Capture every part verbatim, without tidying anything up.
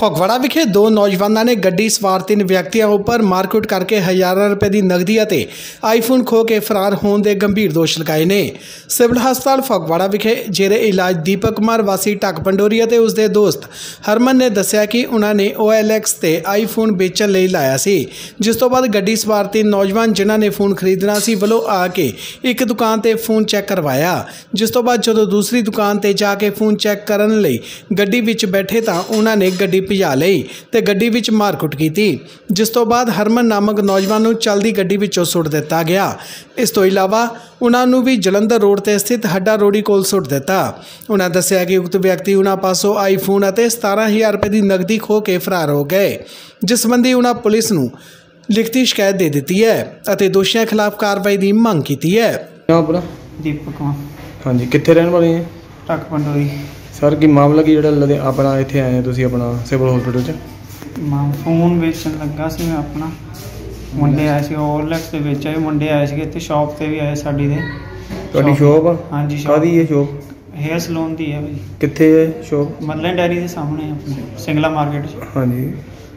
ਫਗਵਾੜਾ ਵਿਖੇ ਦੋ ਨੌਜਵਾਨਾਂ ਨੇ ਗੱਡੀ ਸਵਾਰ ਤਿੰਨ ਵਿਅਕਤੀਆਂ ਉੱਪਰ ਮਾਰਕੁੱਟ ਕਰਕੇ ਹਜ਼ਾਰਾਂ ਰੁਪਏ ਦੀ ਨਗਦੀ ਅਤੇ ਆਈਫੋਨ ਖੋਹ ਕੇ ਫਰਾਰ ਹੋਣ ਦੇ ਗੰਭੀਰ ਦੋਸ਼ ਲਗਾਏ ਨੇ। ਸਿਵਲ ਹਸਪਤਾਲ ਫਗਵਾੜਾ ਵਿਖੇ ਜੇਰੇ ਇਲਾਜ ਦੀਪਕ ਕੁਮਾਰ ਵਾਸੀ ਢੱਕ ਪੰਡੋਰੀ ਅਤੇ ਉਸ ਦੇ ਦੋਸਤ ਹਰਮਨ ਨੇ ਦੱਸਿਆ ਕਿ ਉਹਨਾਂ ਨੇ ਓ ਐਲ ਐਕਸ ਤੇ ਆਈਫੋਨ ਵੇਚਣ ਲਈ ਲਾਇਆ ਸੀ, ਜਿਸ ਤੋਂ ਬਾਅਦ ਗੱਡੀ ਸਵਾਰ ਤਿੰਨ ਨੌਜਵਾਨ ਜਿਨ੍ਹਾਂ ਨੇ ਫੋਨ ਖਰੀਦਣਾ ਸੀ ਵੱਲੋਂ ਆ ਕੇ ਇੱਕ ਦੁਕਾਨ ਤੇ ਫੋਨ ਚੈੱਕ ਕਰਵਾਇਆ, ਜਿਸ ਤੋਂ ਬਾਅਦ ਜਦੋਂ ਦੂਸਰੀ ਦੁਕਾਨ ਤੇ ਜਾ ਕੇ ਫੋਨ ਚੈੱਕ ਕਰਨ ਲਈ ਗੱਡੀ ਵਿੱਚ ਬੈਠੇ ਤਾਂ ਉਹਨਾਂ ਨੇ ਗੱਡੀ ਭਜਾ ਲਈ ਤੇ ਗੱਡੀ ਵਿੱਚ ਮਾਰਕੁੱਟ ਕੀਤੀ, ਜਿਸ ਤੋਂ ਬਾਅਦ ਹਰਮਨ ਨਾਮਕ ਨੌਜਵਾਨ ਨੂੰ ਚਲਦੀ ਗੱਡੀ ਵਿੱਚੋਂ ਸੁੱਟ ਦਿੱਤਾ ਗਿਆ। ਇਸ ਤੋਂ ਇਲਾਵਾ ਉਹਨਾਂ ਨੂੰ ਵੀ ਜਲੰਧਰ ਰੋਡ ਤੇ ਸਥਿਤ ਹੱਡਾ ਰੋੜੀ ਕੋਲ ਸੁੱਟ ਦਿੱਤਾ। ਉਹਨਾਂ ਦੱਸਿਆ ਕਿ ਉਕਤ ਵਿਅਕਤੀ ਉਹਨਾਂ ਪਾਸੋਂ ਆਈਫੋਨ ਅਤੇ ਸਤਾਰਾਂ ਹਜ਼ਾਰ ਰੁਪਏ ਦੀ ਨਗਦੀ ਖੋਹ ਕੇ ਫਰਾਰ ਹੋ ਗਏ, ਜਿਸ ਸੰਬੰਧੀ ਉਹਨਾਂ ਪੁਲਿਸ ਨੂੰ ਲਿਖਤੀ ਸ਼ਿਕਾਇਤ ਦੇ ਦਿੱਤੀ ਹੈ ਅਤੇ ਦੋਸ਼ੀਆਂ ਖਿਲਾਫ ਕਾਰਵਾਈ ਦੀ ਮੰਗ ਕੀਤੀ ਹੈ। ਆਪਣਾ ਦੀਪਕ ਕੁਮਾਰ। ਹਾਂਜੀ, ਕਿੱਥੇ ਰਹਿਣ ਵਾਲੇ ਹੈ? ਢੱਕ ਪੰਡੋਰੀ। ਸਰ ਕੀ ਮਾਮਲਾ ਕੀ ਜਿਹੜਾ ਲਦੇ ਆਪਣਾ ਇੱਥੇ ਆਏ ਤੁਸੀਂ ਆਪਣਾ ਸਿਵਲ ਹਸਪੀਟਲ 'ਚ? ਮੈਂ ਫੋਨ ਵੇਚਣ ਲੱਗਾ ਸੀ। ਮੈਂ ਆਪਣਾ ਮੁੰਡੇ ਆਏ ਸੀ ਓ ਐਲ ਐਕਸ ਦੇ ਵਿੱਚ ਆਏ ਮੁੰਡੇ ਆਏ ਸੀਗੇ ਇੱਥੇ ਸ਼ਾਪ ਤੇ ਵੀ ਆਏ ਸਾਡੀ ਦੇ। ਤੁਹਾਡੀ ਸ਼ੋਪ ਆ? ਹਾਂਜੀ। ਕਾਹਦੀ ਹੈ ਸ਼ੋਪ? ਹੇਅਰ ਸਲੂਨ ਦੀ ਹੈ ਭਾਈ। ਕਿੱਥੇ ਹੈ ਸ਼ੋਪ? ਮਦਨ ਡੈਰੀ ਦੇ ਸਾਹਮਣੇ ਆਪਣੀ ਸਿੰਗਲਾ ਮਾਰਕੀਟ 'ਚ। ਹਾਂਜੀ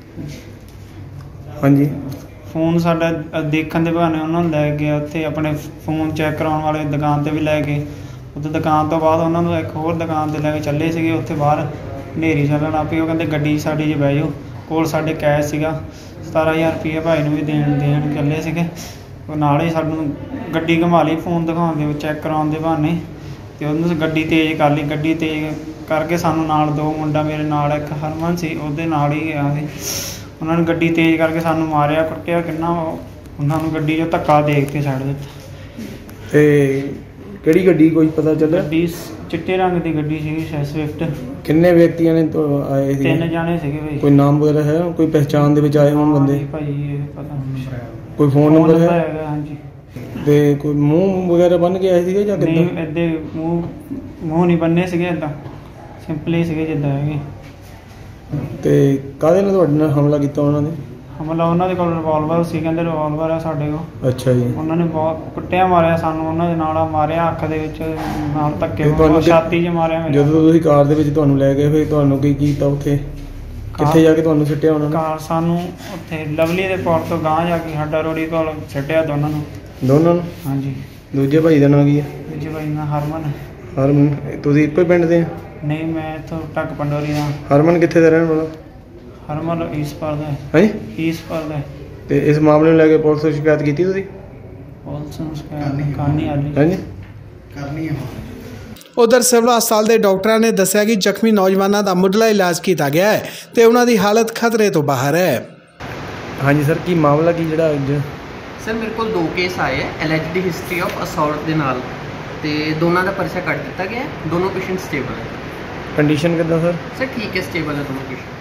ਹਾਂਜੀ। ਫੋਨ ਸਾਡਾ ਦੇਖਣ ਦੇ ਬਹਾਨੇ ਉਹਨਾਂ ਨੂੰ ਲੈ ਗਏ ਉੱਥੇ ਆਪਣੇ ਫੋਨ ਚੈੱਕ ਕਰਾਉਣ ਵਾਲੇ ਦੁਕਾਨ ਤੇ ਵੀ ਲੈ ਗਏ। ਉੱਥੇ ਦੁਕਾਨ ਤੋਂ ਬਾਅਦ ਉਹਨਾਂ ਨੂੰ ਇੱਕ ਹੋਰ ਦੁਕਾਨ ਤੇ ਲੈ ਕੇ ਚੱਲੇ ਸੀਗੇ। ਉੱਥੇ ਬਾਹਰ ਹਨੇਰੀ ਚੱਲਣ ਲੱਗ ਪਈ। ਉਹ ਕਹਿੰਦੇ ਗੱਡੀ ਸਾਡੀ 'ਚ ਬਹਿ ਜਾਓ। ਕੋਲ ਸਾਡੇ ਕੈਸ਼ ਸੀਗਾ ਸਤਾਰਾਂ ਹਜ਼ਾਰ ਰੁਪਈਆ ਭਾਈ ਨੂੰ ਵੀ ਦੇਣ ਦੇਣ ਚੱਲੇ ਸੀਗੇ। ਉਹ ਨਾਲ ਹੀ ਸਾਨੂੰ ਗੱਡੀ ਘੁਮਾ ਲਈ ਫੋਨ ਦਿਖਾਉਣ ਦੇ ਚੈੱਕ ਕਰਾਉਣ ਦੇ ਬਹਾਨੇ, ਅਤੇ ਉਹਨੂੰ ਗੱਡੀ ਤੇਜ਼ ਕਰ ਲਈ। ਗੱਡੀ ਤੇਜ਼ ਕਰਕੇ ਸਾਨੂੰ ਨਾਲ ਦੋ ਮੁੰਡਾ ਮੇਰੇ ਨਾਲ ਇੱਕ ਹਰਮਨ ਸੀ ਉਹਦੇ ਨਾਲ ਹੀ ਗਿਆ ਸੀ। ਉਹਨਾਂ ਨੇ ਗੱਡੀ ਤੇਜ਼ ਕਰਕੇ ਸਾਨੂੰ ਮਾਰਿਆ ਕੁੱਟਿਆ ਕਿੰਨਾ। ਉਹਨਾਂ ਨੂੰ ਗੱਡੀ 'ਚੋਂ ਧੱਕਾ ਦੇ ਕੇ ਛੱਡ ਦਿੱਤਾ। ਤੇ ਕਿਹੜੀ ਗੱਡੀ ਕੋਈ ਪਤਾ ਚੱਲਿਆ? ਗੱਡੀ ਚਿੱਟੇ ਰੰਗ ਦੀ ਗੱਡੀ ਸੀਗੀ ਸਵਿਫਟ। ਕਿੰਨੇ ਵਿਅਕਤੀਆਂ ਨੇ ਆਏ ਸੀ? ਤਿੰਨ ਜਾਣੇ ਸੀਗੇ ਭਾਈ। ਕੋਈ ਨਾਮ ਵਗੈਰਾ ਹੈ? ਕੋਈ ਪਹਿਚਾਣ ਦੇ ਵਿੱਚ ਆਏ ਹੋਣ ਬੰਦੇ? ਭਾਈ ਇਹ ਪਤਾ ਨਹੀਂ। ਕੋਈ ਫੋਨ ਨੰਬਰ ਹੈ? ਹਾਂਜੀ। ਤੇ ਕੋਈ ਮੂੰਹ ਵਗੈਰਾ ਬੰਨ ਕੇ ਆਏ ਸੀਗੇ ਜਾਂ ਕਿੱਦਾਂ? ਨਹੀਂ, ਇੱਦਾਂ ਮੂੰਹ ਮੂੰਹ ਨਹੀਂ ਬੰਨੇ ਸੀਗੇ, ਇੱਦਾਂ ਸਿੰਪਲੀ ਸੀਗੇ ਜਿੱਦਾਂ ਹੈਗੇ। ਤੇ ਕਾਹਦੇ ਨਾਲ ਤੁਹਾਡੇ ਨਾਲ ਹਮਲਾ ਕੀਤਾ ਉਹਨਾਂ ਨੇ? ਹਮਲਾ ਉਹਨਾਂ ਦੇ ਕੋਲ ਰਿਵਾਲਵਰ ਸੀ, ਕਹਿੰਦੇ ਰਿਵਾਲਵਰ ਆ ਸਾਡੇ ਕੋਲ। ਅੱਛਾ ਜੀ। ਉਹਨਾਂ ਨੇ ਬਹੁਤ ਕੁੱਟਿਆ ਮਾਰਿਆ ਸਾਨੂੰ। ਉਹਨਾਂ ਦੇ ਨਾਲ ਮਾਰਿਆ ਅੱਖ ਦੇ ਵਿੱਚ ਨਾਲ ਧੱਕੇ, ਛਾਤੀ 'ਚ ਮਾਰਿਆ। ਜਦੋਂ ਤੁਸੀਂ ਕਾਰ ਦੇ ਵਿੱਚ ਤੁਹਾਨੂੰ ਲੈ ਗਏ ਫਿਰ ਤੁਹਾਨੂੰ ਕੀ ਕੀਤਾ ਉੱਥੇ? ਕਿੱਥੇ ਜਾ ਕੇ ਤੁਹਾਨੂੰ ਸਿੱਟਿਆ ਉਹਨਾਂ ਨੇ? ਕਾਰ ਸਾਨੂੰ ਉੱਥੇ ਲਵਲੀ ਦੇ ਪੁਲ ਤੋਂ ਗਾਂਹ ਜਾ ਕੇ ਹੱਡਾ ਰੋੜੀ ਕੋਲ ਸਿੱਟਿਆ ਦੋਨਾਂ ਨੂੰ। ਦੋਨਾਂ ਨੂੰ? ਹਾਂਜੀ। ਦੂਜੇ ਭਾਈ ਦਾ ਨਾਂ ਕੀ ਹੈ? ਦੂਜੇ ਭਾਈ ਦਾ ਹਰਮਨ। ਹਰਮਨ। ਤੁਸੀਂ ਇੱਕੋ ਹੀ ਪਿੰਡ ਦੇ? ਨਹੀਂ, ਮੈਂ ਇੱਥੋਂ ਢੱਕ ਪੰਡੋਰੀ ਦਾ। ਹਰਮਨ ਕਿੱਥੇ ਦਾ ਰਹਿਣ ਵਾਲਾ? ਹਰਮਨ ਈਸਪੁਰ ਦਾ। ਹਾਂਜੀ, ਈਸਪੁਰ ਦਾ। ਤੇ ਇਸ ਮਾਮਲੇ ਨੂੰ ਲੈ ਕੇ ਪੁਲਿਸ ਨੂੰ ਸ਼ਿਕਾਇਤ ਕੀਤੀ ਤੁਸੀਂ? ਪੁਲਿਸ ਨੂੰ ਸ਼ਿਕਾਇਤ ਕਰਨੀ ਆਲੀ ਹਾਂਜੀ ਕਰਨੀ ਹੈ। ਉਧਰ ਸਿਵਲ ਹਸਪਤਾਲ ਦੇ ਡਾਕਟਰਾਂ ਨੇ ਦੱਸਿਆ ਕਿ ਜ਼ਖਮੀ ਨੌਜਵਾਨਾਂ ਦਾ ਮੁੱਢਲਾ ਇਲਾਜ ਕੀਤਾ ਗਿਆ ਹੈ ਤੇ ਉਹਨਾਂ ਦੀ ਹਾਲਤ ਖਤਰੇ ਤੋਂ ਬਾਹਰ ਹੈ। ਹਾਂਜੀ ਸਰ, ਕੀ ਮਾਮਲਾ ਕੀ ਜਿਹੜਾ ਅੱਜ? ਸਰ ਮੇਰੇ ਕੋਲ ਦੋ ਕੇਸ ਆਏ ਹੈ ਐਲੈਜਡ ਹਿਸਟਰੀ ਆਫ ਅਸੌਲਟ ਦੇ ਨਾਲ, ਤੇ ਦੋਨਾਂ ਦਾ ਪਰਚਾ ਕੱਟ ਦਿੱਤਾ ਗਿਆ ਹੈ। ਦੋਨੋਂ ਪੇਸ਼ੈਂਟ ਸਟੇਬਲ ਹੈ। ਕੰਡੀਸ਼ਨ ਕਿੱਦਾਂ ਸਰ? ਸਰ ਠੀਕ ਹੈ, ਸਟੇਬਲ ਹੈ ਦੋਨੋਂ ਪੇਸ਼ੈਂਟ।